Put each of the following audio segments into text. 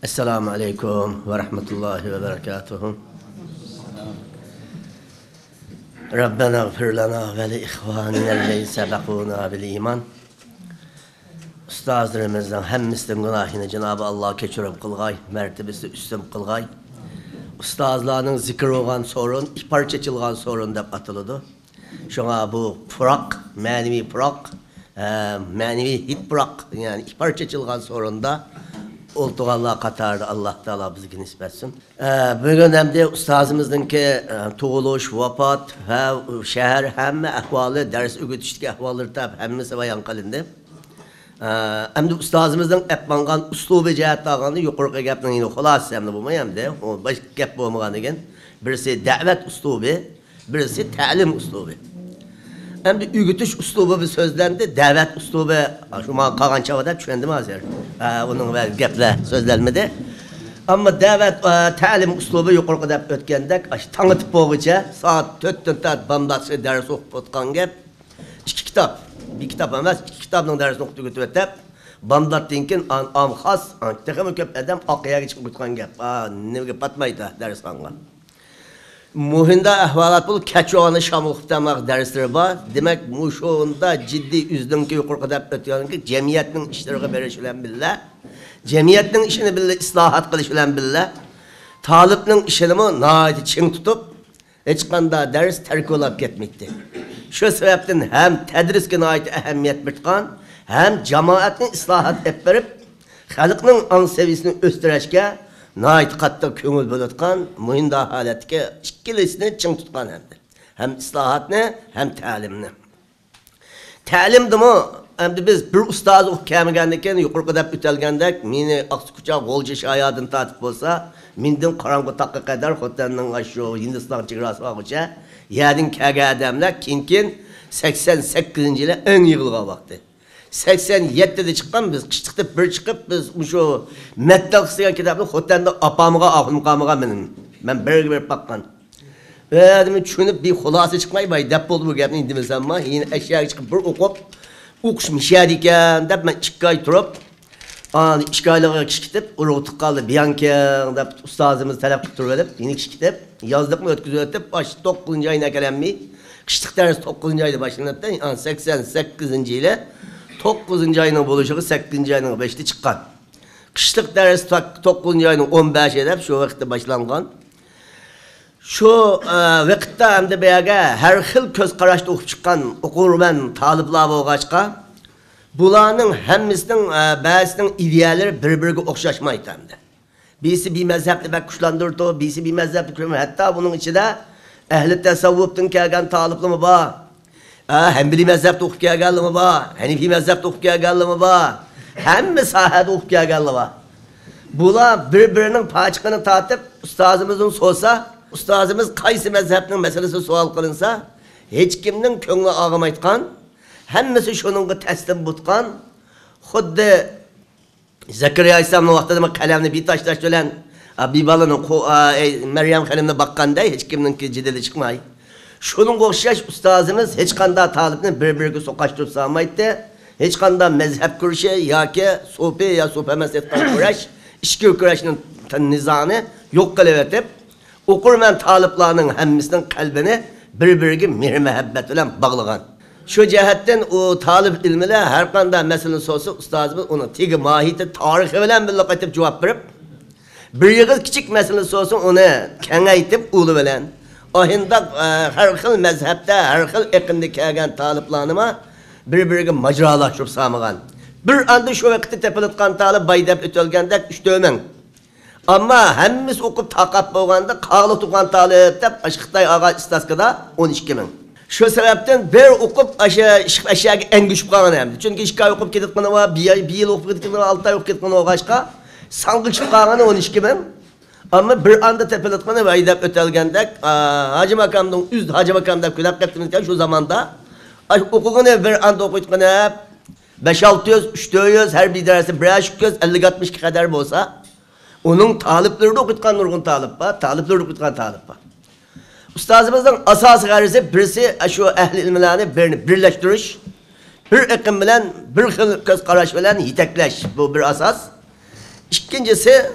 Esselamu Aleyküm ve Rahmetullahi ve Berekatuhu. Rabbena gfir lana ve li ihvaninellezi sebekuna bil iman. Ustazlarımızdan hemimizden günahını Cenab-ı Allah keçirip kılgay, mertebesi üstün kılgay. Ustazlarının zikir olan sorun, ihbar çeçilgan sorun dep atılıdı. Şuna bu pırak, manevi pırak, manevi hit pırak, yani ihbar çeçilgan sorunda Oltuğallah Katar'da Allah Teala bizi nispetsin. Bugün hem de ustazımızın ki tuğuluş, vefat ve şehir hem ahvalı, ders ögütüşteki ahvalları tabi hemmisi bayan kalındı. Hem de ustazımızın etmangan uslubu cihet dağını yukarı gepten yine xulası hem de bu hem de o başka gep bulmagan igen. Birisi davet uslubu, birisi ta'lim uslubu. Hem de ügütüş uslubu bir sözlendi, davet uslubu şu an kalan çavada düşündüm hazır. Onun ve geple sözlenmedi. Ama davet ta'lim uslubu yukarı kadar ötkendek, tanıtıp boğuca saat 4'ten bamdası ders okup otkan gep. 2 kitap, bir kitap emez, 2 kitabın dersini okudu götürüp bamdat dinkin am khas, tekrar köp adam akıya geçip otkan gep. Ne patmaydı ders anla. Muhinda ahvalat bul keçoğanı şam okup demek dersleri var. Demek muşuğunda ciddi üzdünki yukarı kadar ötüyorsun ki cemiyetin işlerine verişilen billah. Cemiyetin işini billah islahat kılışılan billah. Talipnin işini mi naiti çin tutup hiç kanda ders terk olup gitmekti. Şu sebepten hem tedriskin naiti ehemmiyet bitkan hem cemaatin islahat et verip halkının an seviyesini östüreşke naiti katta köngül bölütkan muhinda haletke ikilisini çin tutkan hemdir. Hem islahatını hem ta'limni. Ta'limdi mi? Hem de biz bir ustaz okuyamagandikken yukarı kadar ötelgendek meni Aksukucha Voljish ayadını tatip olsa mindin karangı takka kadar Xotanның aşağı Hindistan çegrası bağıça yadın kege adamlar kinkin 88. yıla en yığılga vakti. 87'de çıkan biz kışlıkta bir çıkıp biz şu mettal kısıgan kitabını Xotan'da apamıga ahımkamıga ben bir bakkan. Ve adamı düşünüp bir xulası çıkmayı bay dep oldu bu gapni indimesem ma yine eşyaya çıkıp bir okup uquşmuş yadiken dep ben 2 ay turup 2 aylığa kişkitip urutuk kaldı biyanken dep ustazımız talep tutup edip yine kişkitip yazdık mı ötküzü ötüp baş 9. ayına gelenmeyi kışlık ders 9. ayda başlanıp 88. ile 9. ayının buluşuğu 8. ayının 5'te çıkan. Kışlık ders 9. ayının 15 edip şu vakitte başlangan. Şu vakitte hem de beyaga her xil köz qaraşta okup çıkan okurmen taliplar boğaçka bularning hemmisinin bazısının ideyaları birbirine okşaşmaydı hem de. Birisi bir mezhepli bek kuşlandırdı, birisi bir mezhepli kuşlandırdı. Hatta bunun içinde ehli tesavvuftan kelgen talipli mi var? Hanbeli mezhepte okup geldi mi var? Hanefi mezhepte okup geldi mi var? Hem sahada okup geldi var. Bular birbirinin paçkını tartıp ustazımızın sorsa ustazımız kaysi mezhepinin meselesi sual kılınsa hiç kimden köngü ağamaytkan hemmesi şununla teslim butkan xuddi Zekeriya Aleyhisselam'ın vaxtida kalemni bir taş ölen bir balının Meryem Hanım'na bakkan dey hiç kimden ki cideli çıkmay. Şunun okşaş ustazımız hiç kanda talipini birbirine sokaştırıp sağmaydı. Hiç kanda mezhep kuruşu ya ki sohbe ya sohbe mezhepten kurş işki kurşunun nizamı yok kılıvetip okurmen taliplarının hemmisinin kalbini birbirine mehr mehabbet ile bağlagan. Şu cihetten o talip ilmiyle her kanda meselenin sorusu ustazımız onun tigi mahiyeti tarihi bilen bir lokatip cevap verip bir yığız küçük meselenin sorusu onu kengaytip ulu bilen ahında her xil mezhepte her xil ekimde kelgen taliplarına birbirine maceralaşıp sağmagan. Bir anda şu vakitte tepiletkan talip baydap ötölgendek üç dövmen. Ama hemimiz okup takap boğanda kağılı tukan talipte Xitay ağa istaskada 12 bin. Şu sebepten bir okup aşağı en güç bulan önemli. Çünkü 2 ay okup gittikmeni var, bir yıl okup gittikmeni var, 6 ay okup gittikmeni var başka. Sangıç bulan 12 bin. Ama bir anda tepeletmeni baydap ötelgendek Hacı Makam'dan üst Hacı Makam'da külak ettiğimizken şu zamanda okuğunu bir anda okuyduğunu 5-600, 300 her bir dersi 1-200, 50-60 kadar olsa onun taliplerini okutkan nurgun talip var, taliplerini okutkan talip var. Ustazımızın asas gayrisi birisi şu ehli ilmilerini birleştiriş, bir ekim bilen, bir xil göz qaraş bilen yetekleş bu bir asas. İkincisi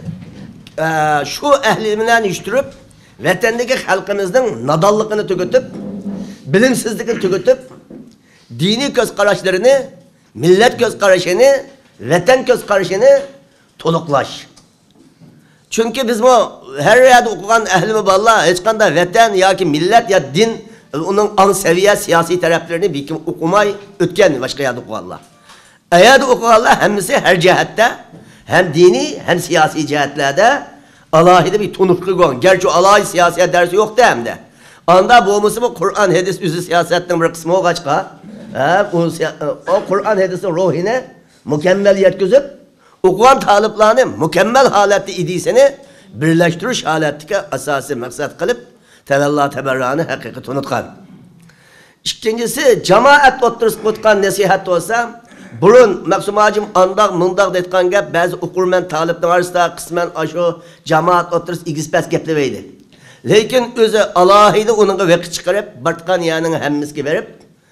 şu ehlinden iştirip vatandagi xalqimizning nadonligini tugutib, bilimsizligini tugutib, diniy ko'z qarashlarini, millat ko'z qarashini, vatan ko'z qarashini to'liqlash. Chunki biz bu her yerde o'qigan ahli bolalar hech qanday vatan yoki millat ya din uning ang seviye siyasi taraflarini bekim o'qimay o'tgan boshqa yerda o'qiganlar. Eğer o'qiganlar hammasi her cihatta hem dini hem siyasi cihetlerde alayida bir tunuqli qo'ygan. Gerçi alayı siyasiyet dersi yoktu hem de. Anda bu Kur'an hadis üzü siyasetin bir kısmı o kaçka. O Kur'an hadisin ruhine mükemmel yetkizip okuyan taliplerini mükemmel halette idisini birleştiriş haletteki asası maksat kılıp tevellah teberrağını hakikati unutkan. İkincisi cemaat oturup tutkan nasihat olsa burun maksumacım andak mındak detkan gap bazı okurmen talipten arasında kısmen aşo cemaat oturup igispes gepleveydi. Lekin özü Allah'ıydı onun vakit çıkarıp bartkan yanını hemmiski verip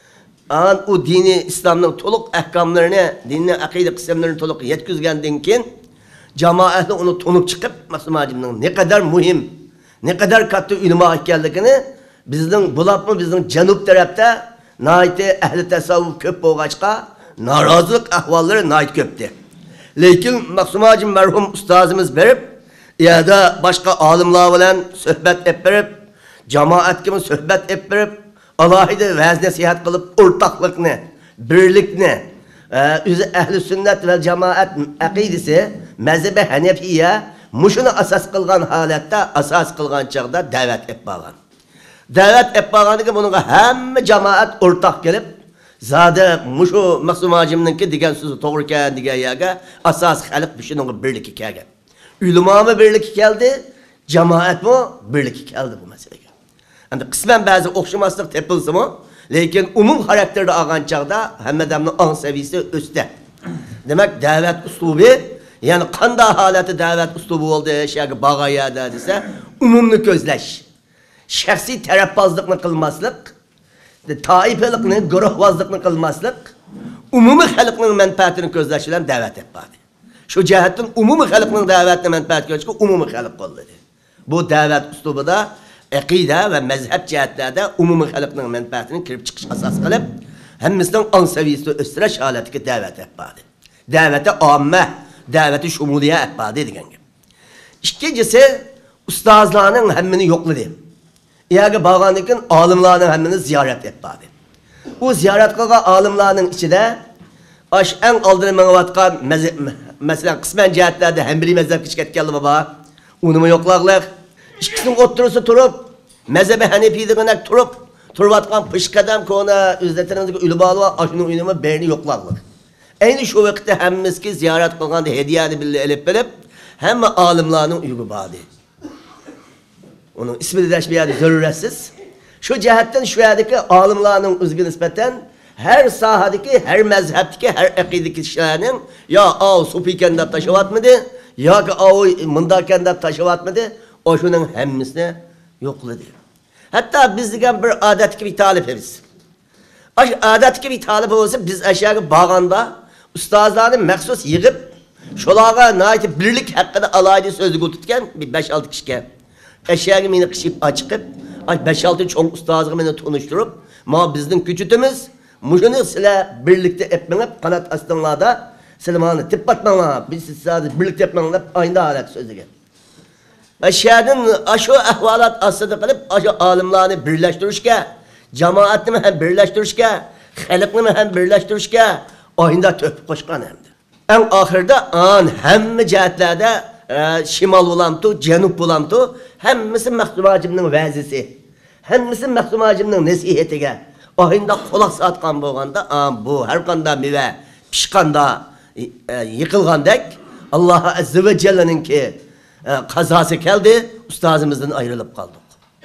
o dini İslam'ın toluk ahkamlarını, dini akide kısımlarını toluk yetkizgenden kin cemaatle onu tonup çıkıp maksumacımın ne kadar mühim, ne kadar katı ulema hikayelerini bizden bulapma bizden canub tarafta naite ehli tasavvuf köp boğaçka narazılık ahvalları nait köptü. Lekin maksumacım merhum ustazımız verip ya da başka alimler bilen sohbet hep verip cemaat gibi sohbet hep verip Allah'ıydı vaaz nasihat kılıp ortaklıkını, birlikni, ehli sünnet ve cemaat akidesi mezhebe Hanefiye muşunu asas kılgan halette asas kılgan çağda davet hep bağlan. Davet hep bağlandı ki bunun hem cemaat ortak gelip zade muşu maksumacımınki digen sözü doğru ki digen yaga asas halk düşünün birlik hikaye. Ulema mı birlik geldi, cemaat mı birlik geldi bu meseleye. Yani kısmen bazı okşamaslık tepilsi mi? Lakin umum karakterde ağan çağda hem adamın an seviyesi üstte. Demek davet üslubu yani kanda haleti davet üslubu oldu şey bağaya dediyse umumlu gözleş. Şahsi tarafbazlıkını kılmaslık, taifelikini, guruhvazlıkını kılmaslık, umumi halkının menfaatini gözleşilen davet etmedi. Şu cihetten umumi halkının davetine menfaat gözleşki umumi halk oldu. Bu davet üslubu da akide ve mezhep cihetlerde umumi halkının menfaatini kirip çıkış asas kılıp hemimizden an seviyesi östüreş haletiki davet etmedi. Daveti amme, daveti şumuliye etmedi diyen gibi. İkincisi ustazlarının hemmini yokladı. Yani bağlanırken alimlerin hemmini ziyaret etmedi. Bu ziyaret kılgan alimlerin içinde en aldırı menavatkan mesela kısmen cihetlerde hem biri mezhep kişket geldi baba. Onu mu yoklaklık? İkisinin oturusu turup, mezhebe Hanefi'den turup atkan pışkadan kona üzletlerinizdeki ülübalı var, aşının ünümü berini yoklarlık. Aynı şu vakitte hemmizki ziyaret kılgan da hediyeni bildi elip belip, hem alimlerin uygu bağdı. Onun ismi de bir yerde zörüretsiz. Şu cihetten şu yerdeki alimlerin üzgün nispeten, her sahadaki, her mezhepteki, her akideki kişilerin ya o sufikende taşıvatmadı, ya ki o mındakende taşıvatmadı, o şunun hemmisine yokladı. Hatta biz diyen bir adet gibi talibiz. Adet gibi talip olsa biz aşağı bağında ustazlarını meksus yığıp şolağa naiti birlik hakkında alaylı sözlük tutken bir 5-6 kişiye aşağı beni kışıp açıkıp 5-6 çok ustazı beni tanıştırıp ma bizden küçütümüz muşunu sile birlikte etmenip kanat astınlarda Süleyman'ı tip batmana biz sadece birlikte etmenip aynı alet sözlük. Aşağıdan aşu ahvalat asıdı kılıp aşu alimlerini birleştirişke, cemaatini hem birleştirişke, halkını hem birleştirişke oyunda töp koşkan hemdir. En ahirde hem cihetlerde şimal bulamtu, cenub bulamtu, hemmisi Məxsumacımның vəzisi, hemmisi Məxsumacımның nəsihətige oyunda qolaq satqan boğanda bu her kanda mive pişkanda yıkılgandek Allah Azze ve Celle'nin ki kazası geldi, ustazımızdan ayrılıp kaldık.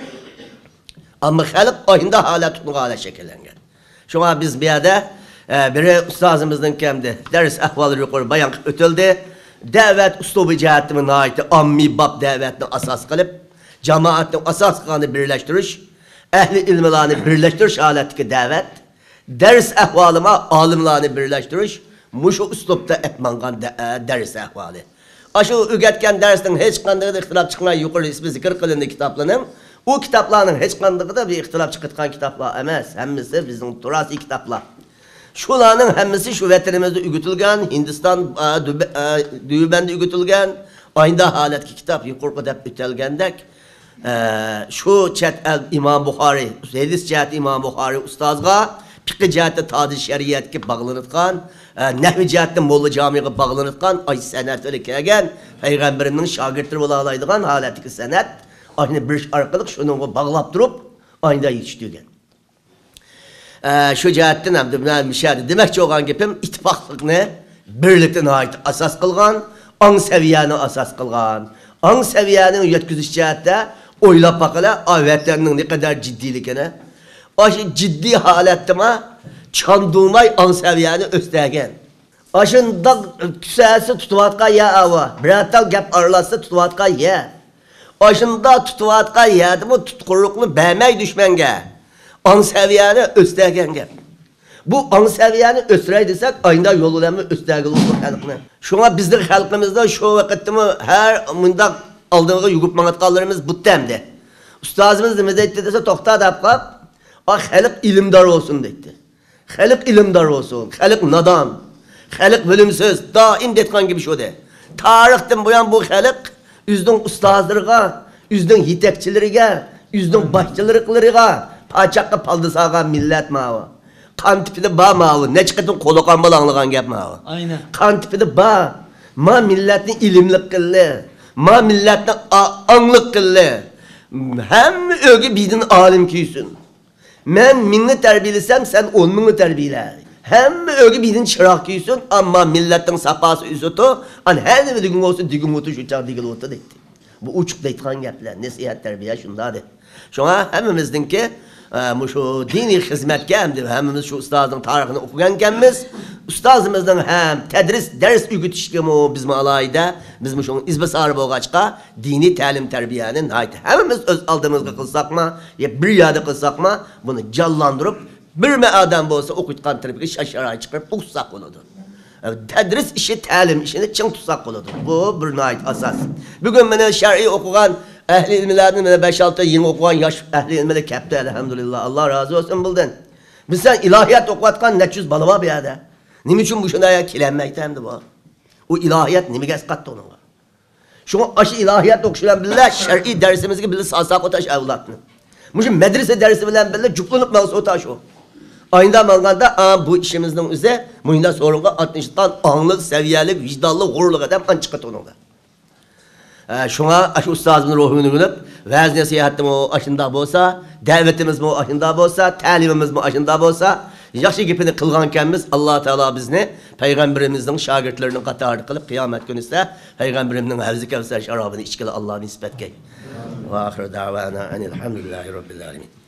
Ama halk oyunda hala tutuğala şekillengen. Şuna biz bir yerde biri ustazımızdan kendi ders ahvalı yukarı bayan ötüldü. Davet uslubu cihetinin ait ammi bab davetini asas kılıp, cemaatin asas kanı birleştiriş, ehli ilmilerini birleştiriş aletki davet, ders ahvalıma alimlerini birleştiriş, muşu uslupta etmangan ders ahvalı. Aşı öğretken dersin hiç kandığı da ihtilaf çıkmay yukarı ismi zikir kılındı kitaplarının. O kitaplarının hiç kandığı da bir ihtilaf çıkıtkan kitaplar emez. Hemmisi bizim turasi kitaplar. Şularının hemmisi şu vetenimizde ügütülgen, Hindistan düğübende ügütülgen, aynı haletki kitap yukarı dep ütelgendek. Şu chet el İmam Bukhari, hadis cihati İmam Bukhari ustazga, fiqh cihati tadi şeriyatga bağlanıtkan, nehvi cihati Molla Camiga bağlanıtkan, ay senatları kelgen, Peygamberinin şagirdleri bolalaydigan haletki senat, aynı bir arkalık şunu bağlap durup, aynı yetiştirgen. Şu cihattan hem de müşahede demek ki olan gepim ittifaklıkını birlikten ait asas kılgan, an seviyeni asas kılgan. An seviyenin yetkizmiş cihatte oylap bakala ayetlerinin ne kadar ciddilikine. Aşı ciddi halette ma çandurmay an seviyeni östegen. Aşında küsesi tutuvatka ya ava. Biratal gap aralası tutuvatka ya. Aşında tutuvatka ya bu tutkurluklu beğenmek düşmenge. An seviyeni östegen gap. Bu an seviyeni östürey desek aynı yolularını östegen olur halkını. Şuna bizde halkımızda şu vakitte mi her mındak aldığımız yugup manatkallarımız bu temde. Ustazımız da medetti dese tokta da yapkap, halk ilimdar olsun dedi. Halk ilimdar olsun, halk nadan, halk bölümsüz, daim detkan gibi şu de. Tarihten boyan bu halk, üzdün ustazlarına, üzdün yetekçilerine, üzdün başçılarına, paçakka paldısağa millet mağı. Kan tipi de bağ mağı, ne çıkıdın kolu kanbalanlıgan gap mağı. Aynen. Kan tipi de bağ, ma milletin ilimlik kıllı. Ma milletten anlık kıllı. Hem öge bidin alim küysün. Men minni terbiyelesem sen 10 minni terbiyele. Hem öge bidin çırak küysün ama milletten sapası üsütü. An her ne digin olsun digin otu şu çağ digin otu dedi. Bu uçuk deytkan gepler. Nesihat terbiye şunda de. Şuna hemimizdin ki şu dini hizmetke hemimiz şu ustazın tarihini okuyankenmiz ustazımızdan hem tedris ders ügütüşkemi bizim alayda bizim şu izbesarı boğaçka dini talim terbiyenin haydi hemimiz öz aldığımızda kılsak mı ya bir yada kılsak mı bunu canlandırıp bir me adam olsa okutkan terbiye şaşıraya çıkarıp okutsak oludur. Tedris işi talim işini çın tutsak oludur. Bu bir ait asas. Bugün beni şer'i okuyan ehli ilmilerden 5-6 yıl okuyan yaş ehli ilmiyle kepti elhamdülillah. Allah razı olsun buldun. Biz sen ilahiyat okuatkan neçüz balıva bir yerde. Nim için bu şuna kilenmekte hem de bu. O ilahiyat nimi gez kattı onun var. Şu aşı ilahiyat okuşulan bile şer'i dersimizi bile sasak otaş evlatını. Muşun medrese dersi bilen bile cuklanıp mağısı otaş o. Aynı malganda bu işimizden üzere mühinde sorunga 60'tan anlık, seviyelik, vicdanlı, gururluk edem an çıkıt onunla. Şuna aşı ustazımın ruhunu günüp, vaz nasihatim o aşında bolsa, davetimiz mi o aşında bolsa, talimimiz mi aşında bolsa, yaxşı gipini kılgankenmiz Allah Teala bizni Peygamberimizin şagirdlerinin katarı kılıp kıyamet günü ise Peygamberimizin Havzi Kevser şarabını içkili Allah'a nispet gey. Ve ahir davana enilhamdülillahi rabbil alemin.